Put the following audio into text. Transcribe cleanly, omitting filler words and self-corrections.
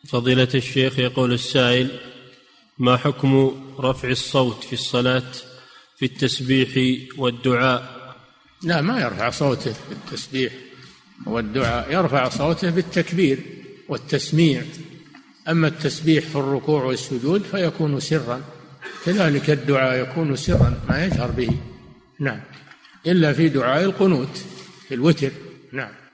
فضيلة الشيخ، يقول السائل: ما حكم رفع الصوت في الصلاة في التسبيح والدعاء؟ لا، ما يرفع صوته في التسبيح والدعاء، يرفع صوته بالتكبير والتسميع. أما التسبيح في الركوع والسجود فيكون سرا، كذلك الدعاء يكون سرا ما يجهر به. نعم، إلا في دعاء القنوت في الوتر. نعم.